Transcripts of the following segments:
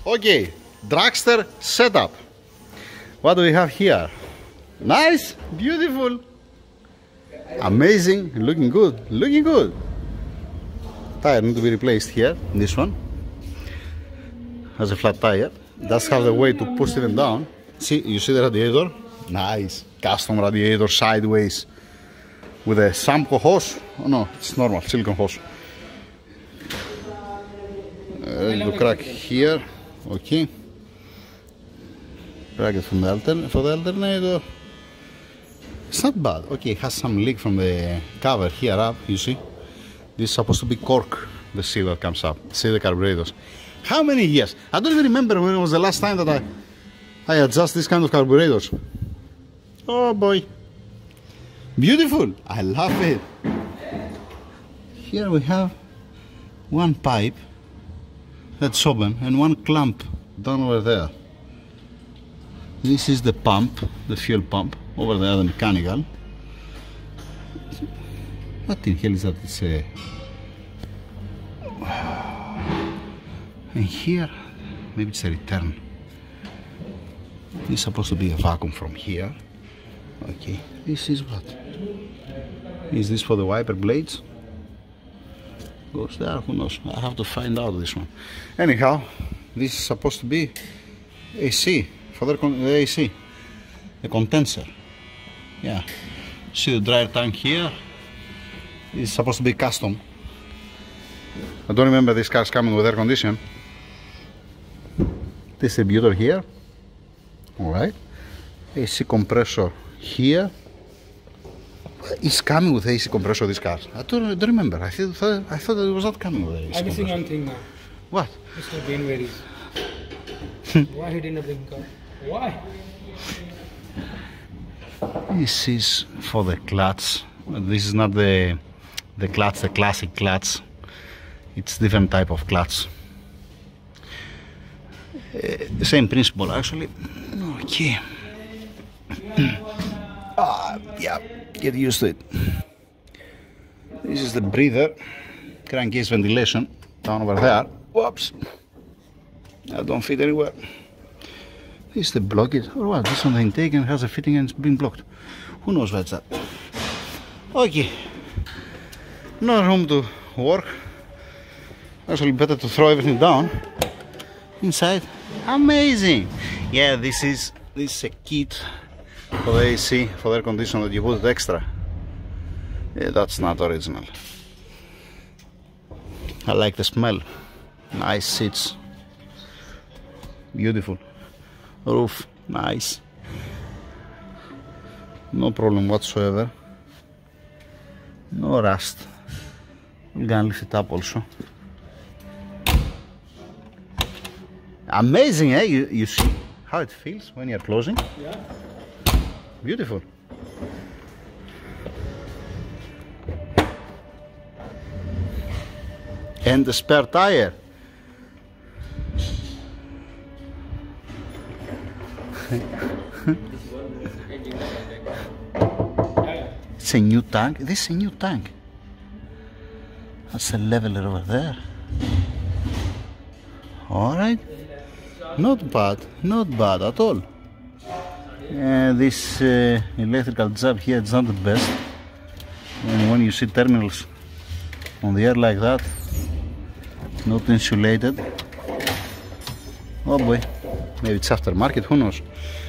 Okay, dragster setup. What do we have here? Nice, beautiful, amazing, looking good, looking good. Tire need to be replaced here. This one has a flat tire. Does have the way to push it down. See, you see the radiator? Nice, custom radiator sideways with a Samco hose. Oh no, it's normal silicone hose. The crack here. Okay. Bracket from the alternator. It's not bad. Okay, it has some leak from the cover here up, you see. This is supposed to be cork, the seal that comes up. See the carburetors. How many years? I don't even remember when it was the last time that I adjust this kind of carburetors. Oh boy. Beautiful. I love it. Here we have one pipe that's open and one clamp down over there. This is the pump, the fuel pump. Over there, the mechanical. What the hell is that? It's a... And here, maybe it's a return. This is supposed to be a vacuum from here. Okay, this is what? Is this for the wiper blades? Goes there, who knows? I have to find out this one. Anyhow, this is supposed to be AC, for the AC, a condenser. Yeah, see the dryer tank here. It's supposed to be custom. I don't remember these cars coming with air condition. Distributor here. Alright. AC compressor here. It's coming with AC compressor, these cars. I don't remember. I thought it was not coming with AC. I'm missing one thing now. What? Mr. Ben varies. Why he didn't bring car? Why? This is for the clutch. This is not the clutch, the classic clutch. It's different type of clutch. Same principle actually. Okay. Yeah, get used to it. This is the breather, crankcase ventilation down over there. Whoops. I don't fit anywhere. This is the blockage, or what? This on the intake and has a fitting and it's been blocked. Who knows what's that? Okay. No room to work. Actually better to throw everything down. Inside. Amazing! Yeah, this is a kit for the AC, for the air conditioner that you put it extra. Yeah, that's not original. I like the smell. Nice seats. Beautiful. Roof, nice. No problem whatsoever. No rust. We're gonna lift it up also. Amazing, eh? You see how it feels when you're closing? Yeah. Beautiful. And the spare tire. It's a new tank. This is a new tank. That's a leveler over there. Alright. Not bad at all. This electrical job here is not the best. And when you see terminals on the air like that, not insulated. Oh boy, maybe it's aftermarket, who knows?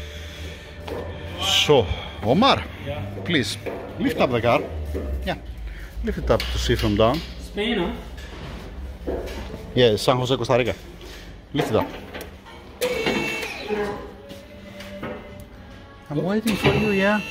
So, Omar, Yeah. please lift up the car. Yeah, lift it up to see from down. Spain, huh? Yeah, San Jose, Costa Rica. Lift it up. I'm waiting for you, yeah?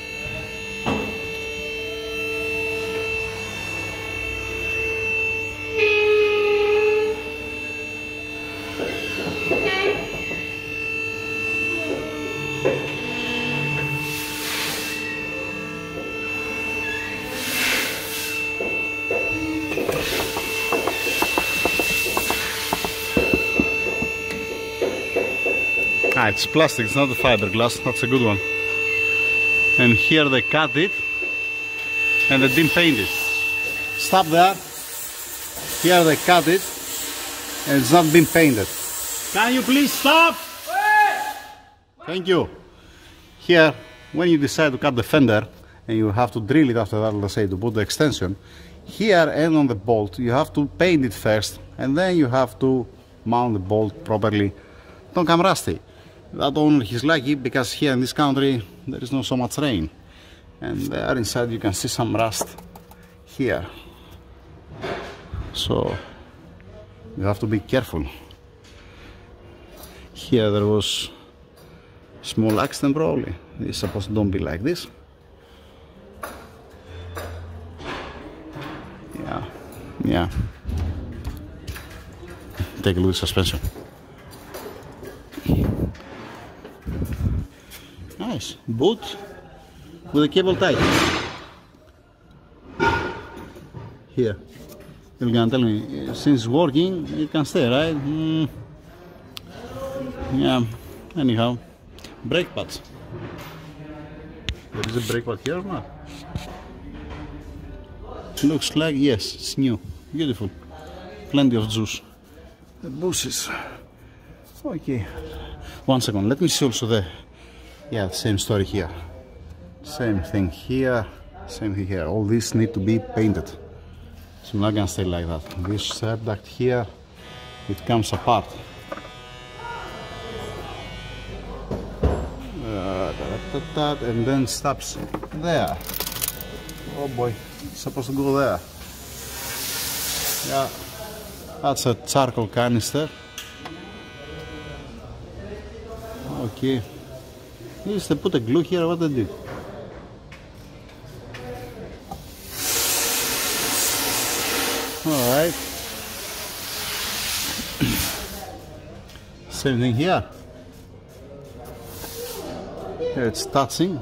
Ah, it's plastic, it's not the fiberglass, that's a good one. And here they cut it and they didn't paint it. Stop there. Here they cut it and it's not been painted. Can you please stop? Thank you. Here, when you decide to cut the fender, and you have to drill it after that, let's say, to put the extension, here and on the bolt, you have to paint it first, and then you have to mount the bolt properly. Don't come rusty. That owner, he's lucky because here in this country, there is not so much rain. And there inside you can see some rust here. So, you have to be careful. Here there was a small accident probably. It's supposed to don't be like this. Yeah. Take a look at suspension. Nice. Boot with a cable tie. Here. You're gonna tell me, since working, it can stay, right? Yeah. Anyhow, brake pads. There is a brake pad here or not? Looks like, yes, it's new. Beautiful. Plenty of juice. The bushes. Okay. 1 second. Let me see also the... Yeah, the same story here. Same thing here. Same thing here. All these need to be painted. So I'm not gonna stay like that. This air duct here, it comes apart. And then stops there. Oh boy, it's supposed to go there. Yeah, that's a charcoal canister. Okay. Yes, they put a glue here, what they did? Alright. Same thing here. Here it's touching.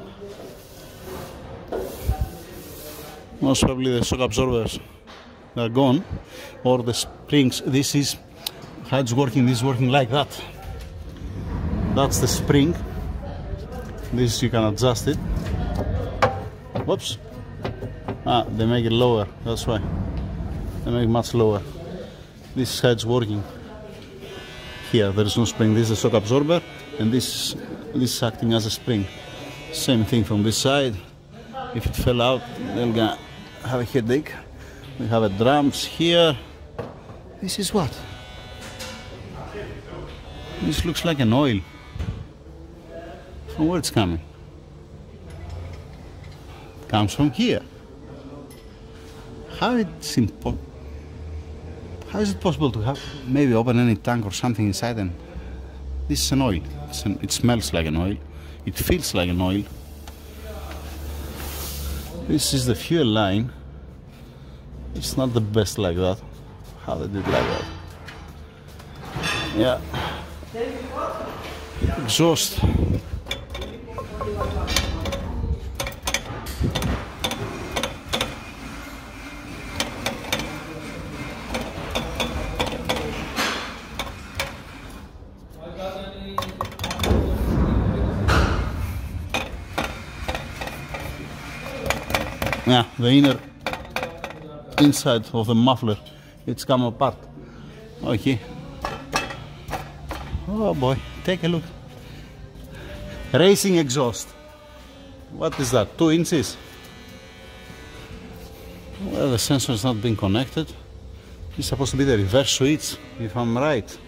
Most probably the shock absorbers are gone, or the springs. This is how it's working. This is working like that. That's the spring. This you can adjust it. Whoops. They make it lower. That's why. They make it much lower. This is how it's working. Here there is no spring. This is a shock absorber, and this is acting as a spring. Same thing from this side. If it fell out, they're gonna have a headache. We have a drums here. This is what? This looks like an oil. From where it's coming? It comes from here. How is it possible to have maybe open any tank or something inside and this is an oil. It smells like an oil. It feels like an oil. This is the fuel line. It's not the best like that. How they did like that. Yeah. Exhaust. Yeah, the inner inside of the muffler, it's come apart. Okay. Oh boy, take a look. Racing exhaust. What is that? 2 inches? Well, the sensor is not being connected. It's supposed to be the reverse switch, if I'm right.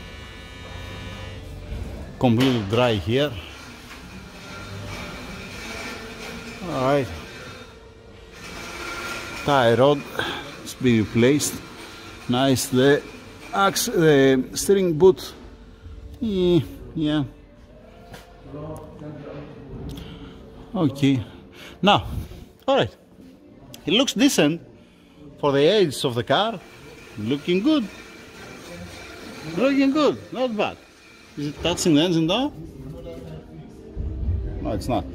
Completely dry here. Alright. Tie rod is being replaced. Nice. The steering boot. Yeah. Okay. Now, alright. It looks decent for the age of the car. Looking good. Looking good. Not bad. Is it touching the engine down? No, it's not.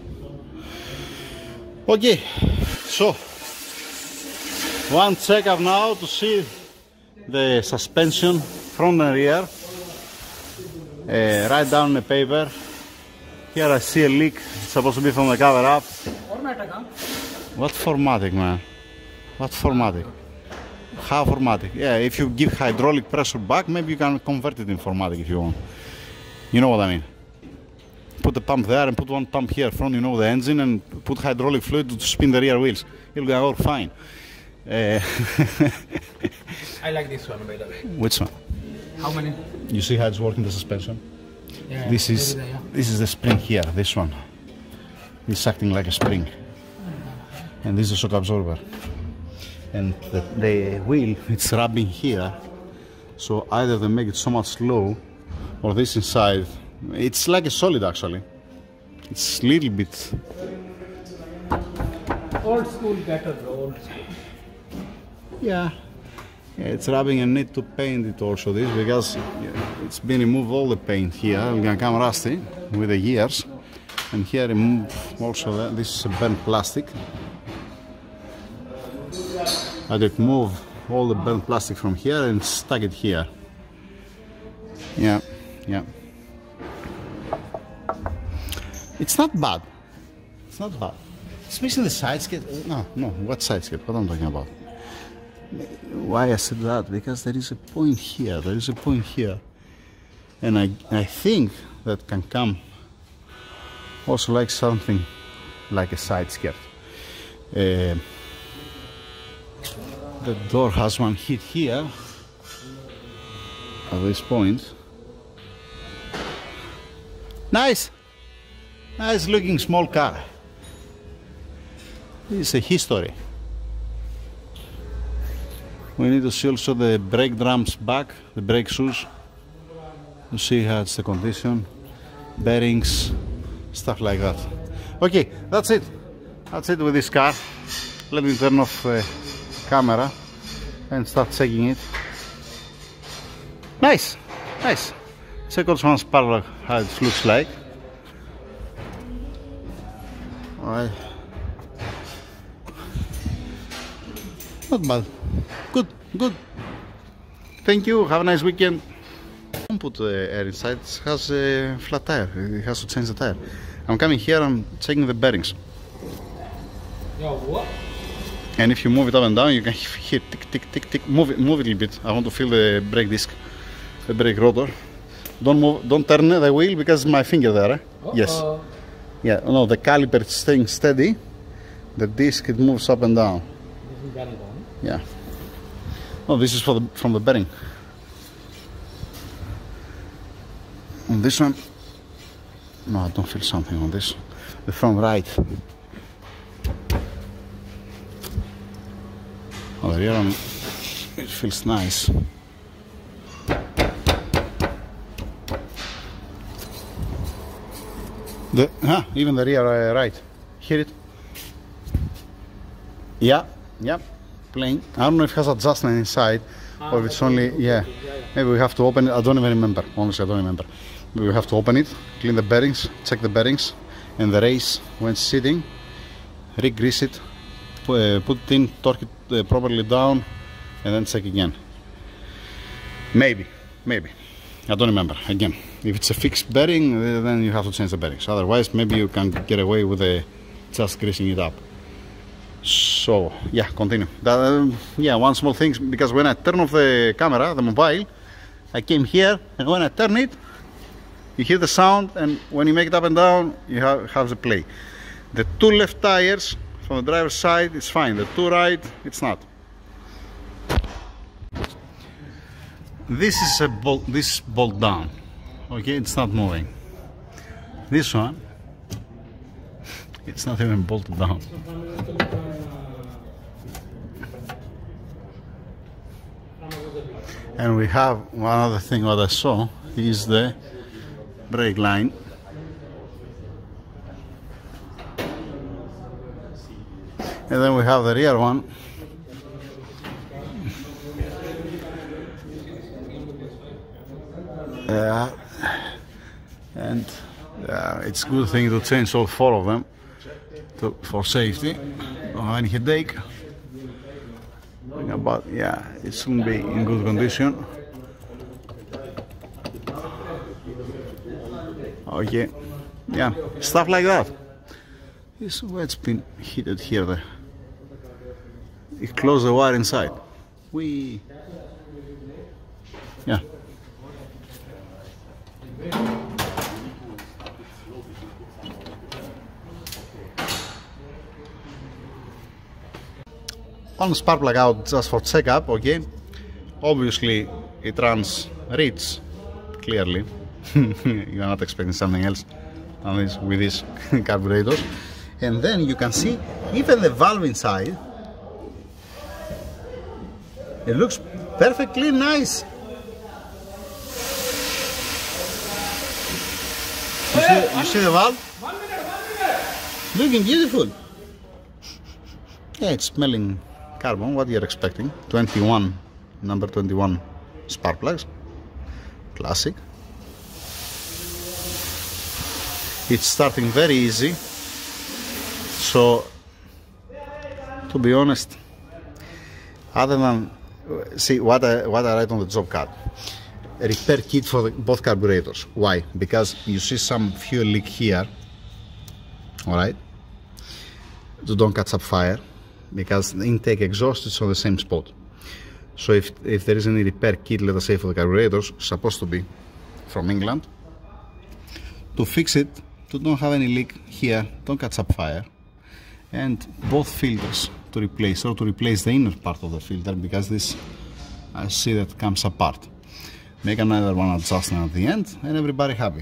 Okay. So, one check-up now to see the suspension front and rear. Write down the paper. Here I see a leak. It's supposed to be from the cover up. Formatic, huh? What formatic, man? What formatic? Half automatic. Yeah, if you give hydraulic pressure back, maybe you can convert it in automatic if you want. You know what I mean? Put the pump there and put one pump here front, you know, the engine, and put hydraulic fluid to spin the rear wheels. It'll go all fine. I like this one, by the way. Which one? How many? You see how it's working, the suspension? Yeah, This is the spring here, this one. It's acting like a spring. And this is the shock absorber. And the wheel, it's rubbing here. So either they make it so much slow, or this inside, it's like a solid actually. It's a little bit... Old school better, old school. Yeah. It's rubbing and need to paint it also this, because it's been removed all the paint here. It's gonna come rusty with the years. And here remove also this is a burnt plastic. I remove all the burnt plastic from here and stuck it here. Yeah, yeah. It's not bad. It's not bad. It's missing the side skid. No, what side skid? What I'm talking about? Why I said that? Because there is a point here. There is a point here. And I think that can come also like something like a side skirt. The door has one hit here at this point. Nice looking small car. This is a history. We need to see also the brake drums back, the brake shoes, to see how it's the condition, bearings, stuff like that. Okay, that's it. That's it with this car. Let me turn off the camera and start checking it. Nice. Check also on Sparrow how it looks like. Alright. Not bad. Good. Thank you. Have a nice weekend. Don't put air inside. It has a flat tire. It has to change the tire. I'm coming here. I'm checking the bearings. Yo, what? And if you move it up and down, you can hear tick, tick, tick, tick. Move it a little bit. I want to feel the brake disc, the brake rotor. Don't move. Don't turn the wheel because my finger there. Yes. Yeah. No, the caliper is staying steady. The disc it moves up and down. This is bearing down. Yeah. No, this is from the bearing. On this one, no, I don't feel something on this. The front right. Oh, the rear one, it feels nice. Even the rear right. Hear it? Yeah. Playing. I don't know if it has adjustment inside or if it's only, yeah. Maybe we have to open it. I don't even remember. Honestly, I don't remember. Maybe we have to open it, clean the bearings, check the bearings and the race when it's sitting, re-grease it, put it in, torque it properly down, and then check again. Maybe. I don't remember. Again, if it's a fixed bearing, then you have to change the bearings. Otherwise, maybe you can get away with just greasing it up. So yeah, continue. One small thing, because when I turn off the camera, the mobile, I came here, and when I turn it, you hear the sound, and when you make it up and down, you have the play. The two left tires from the driver's side, it's fine. The two right, it's not. This is a bolt. This is bolt down. Okay, it's not moving. This one, it's not even bolted down. And we have one other thing what I saw is the brake line. And then we have the rear one. And it's a good thing to change all four of them for safety. Don't have any headache. But yeah, it shouldn't be in good condition. Okay, yeah, stuff like that. This is where it's been heated here. You close the wire inside. We. Yeah. One spark plug out just for checkup, okay? Obviously it runs rich, clearly. You are not expecting something else on this, with these carburetors. And then you can see even the valve inside, it looks perfectly nice. You see the valve? Looking beautiful. Yeah, it's smelling carbon, what you're expecting. 21, number 21 spark plugs. Classic. It's starting very easy. So, to be honest, other than, see what I write on the job card. A repair kit for both carburetors. Why? Because you see some fuel leak here. Alright? So don't catch up fire, because the intake exhaust is on the same spot. So if there is any repair kit, let us say for the carburetors, supposed to be from England, to fix it, to don't have any leak here, don't catch up fire, and both filters to replace, or to replace the inner part of the filter, because this, I see that comes apart. Make another one adjustment at the end, and everybody happy.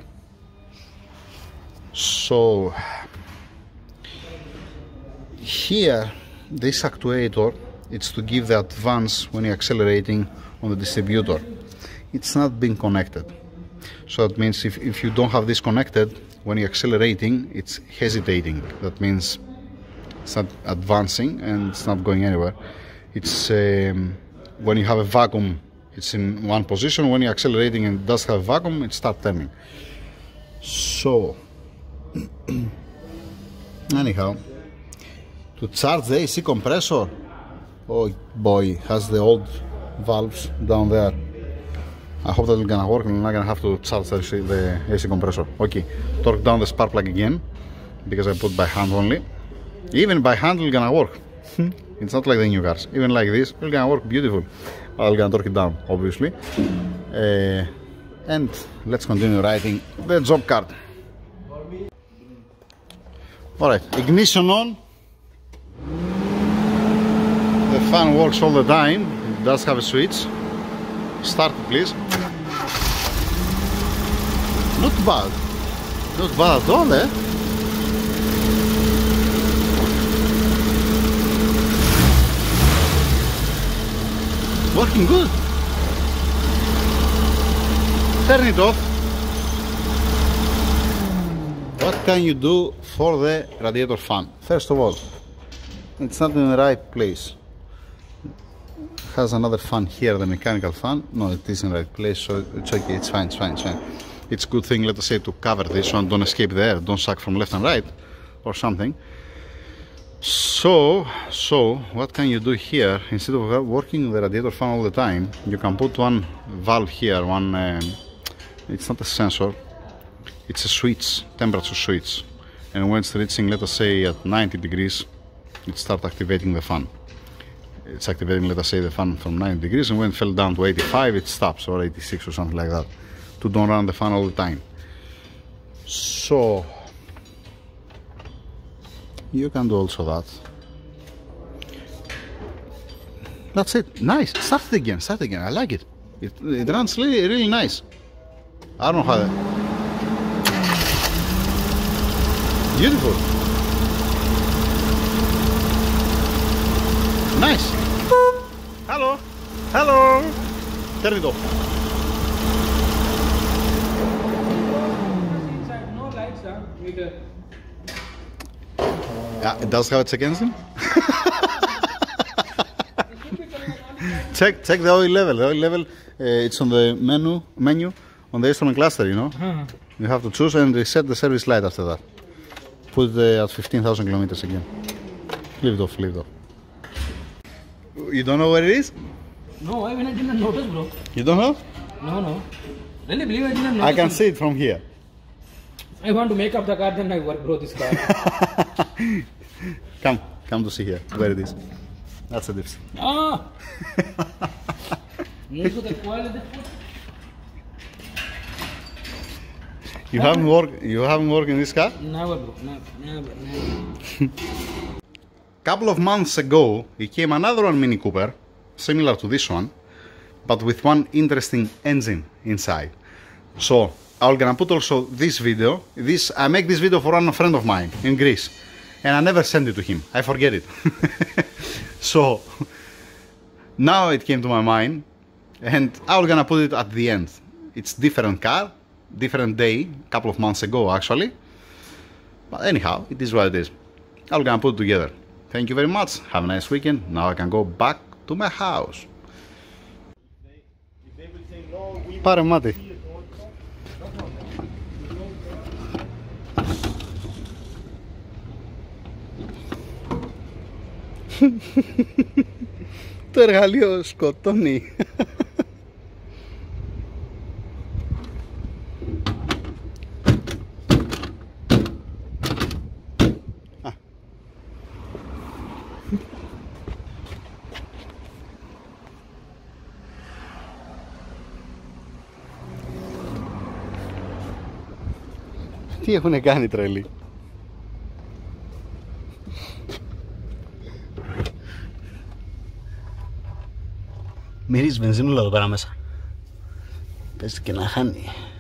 So here, this actuator, it's to give the advance when you're accelerating on the distributor. It's not being connected. So that means if you don't have this connected, when you're accelerating, it's hesitating. That means it's not advancing and it's not going anywhere. It's when you have a vacuum, it's in one position. When you're accelerating and it does have a vacuum, it starts turning. So, anyhow, to charge the AC compressor, oh boy, has the old valves down there. I hope that it's gonna work and I'm not gonna have to charge the AC compressor. Okay, torque down the spark plug again, because I put by hand only. Even by hand it's gonna work. It's not like the new cars. Even like this, it's gonna work beautiful. I'm gonna torque it down, obviously. And let's continue writing the job card. Alright, ignition on. The fan works all the time. It does have a switch. Start it, please. Not bad. Not bad at all, eh? Working good. Turn it off. What can you do for the radiator fan? First of all, it's not in the right place. It has another fan here, the mechanical fan. No, it is in the right place, so it's okay, it's fine, it's fine, it's fine. It's a good thing, let us say, to cover this one, don't escape the air, don't suck from left and right or something. So what can you do here? Instead of working the radiator fan all the time, you can put one valve here, it's not a sensor, it's a switch, temperature switch, and when it's reaching, let us say, at 90 degrees, it starts activating the fan. It's activating, let us say, the fan from 90 degrees, and when it fell down to 85, it stops, or 86 or something like that, to don't run the fan all the time. So you can do also that. That's it. Nice. Start it again. Start it again. I like it. It runs really, really nice. I don't know how. Beautiful. Nice. Hello. Hello. Turn it off. Inside, no lights, meter. It does have a check engine. check the oil level. The oil level, it's on the menu on the instrument cluster. You know, you have to choose and reset the service light after that. Put it at 15,000 kilometers again. Leave it off. Leave it off. You don't know where it is? No, I didn't notice, bro. You don't know? No. Really believe I didn't notice. I can see it from here. I want to make up the car, then I work, bro, this car. Come to see here where it is. That's the difference. Ah! Look at the quality. You haven't worked in this car? Never, bro. Never. Couple of months ago, it came another one Mini Cooper, similar to this one, but with one interesting engine inside. So I'm gonna put also this video. I make this video for one friend of mine in Greece, and I never send it to him. I forget it. So now it came to my mind, and I'm gonna put it at the end. It's different car, different day, couple of months ago actually. But anyhow, it is what it is. I'm gonna put it together. Thank you very much. Have a nice weekend. Now I can go back to my house. Πάρε μάτι. Το εργαλείο σκοτώνει. Τι έχουνε κάνει τρελοί. Μυρίζει βενζίνουλα εδώ πέρα μέσα. Πες και να χάνει.